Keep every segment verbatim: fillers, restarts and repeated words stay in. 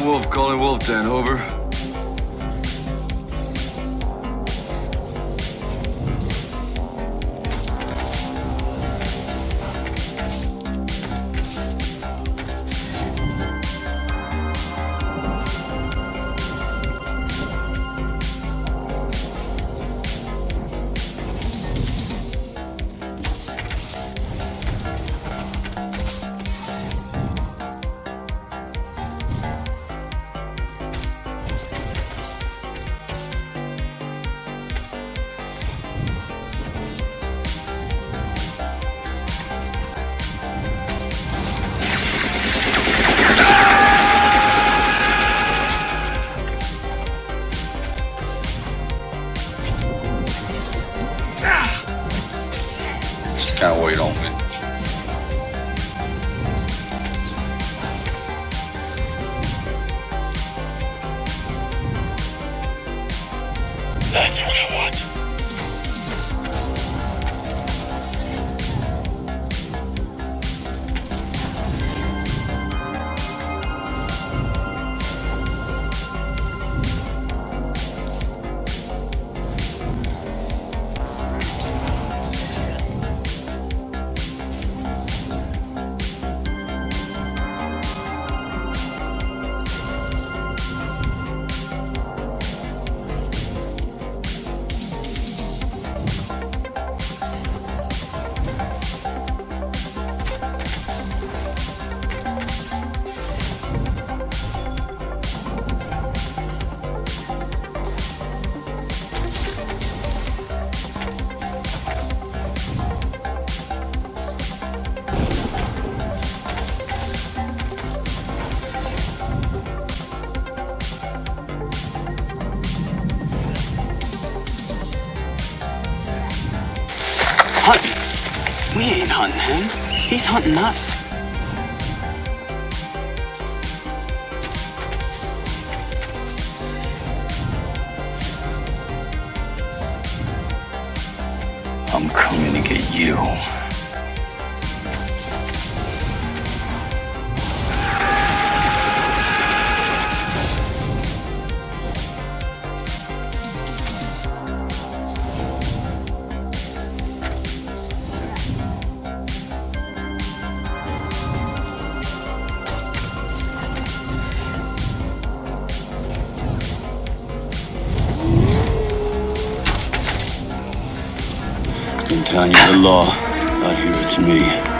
Wolf calling Wolf Den, over. Kind of wait on me. That's what I want. Hunting? We ain't hunting him. He's hunting us. I'm coming to get you. I'm telling you the law. Out here, it's me.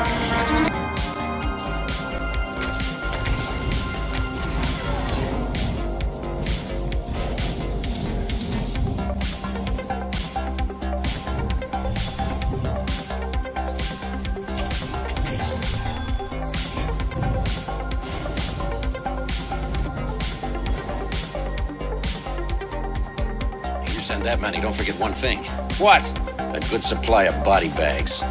You send that many, don't forget one thing. What? A good supply of body bags.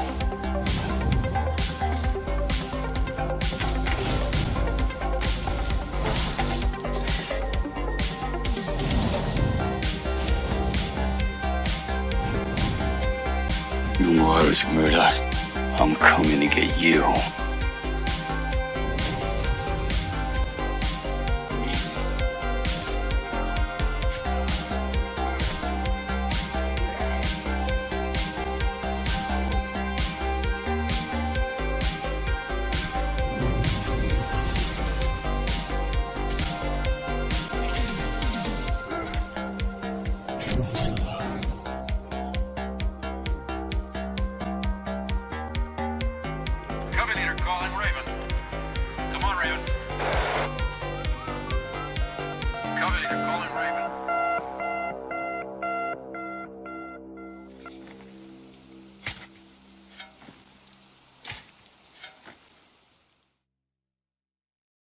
You Irish Murdoch. I'm coming to get you. Cover leader calling Raven.